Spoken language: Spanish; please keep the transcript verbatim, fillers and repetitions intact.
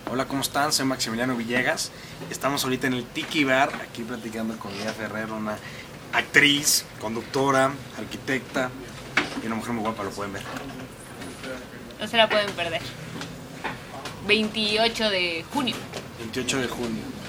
Hola, ¿cómo están? Soy Maximiliano Villegas. Estamos ahorita en el Tiki Bar, aquí platicando con Lía Ferrer, una actriz, conductora, arquitecta y una mujer muy guapa, lo pueden ver. No se la pueden perder. veintiocho de junio. veintiocho de junio.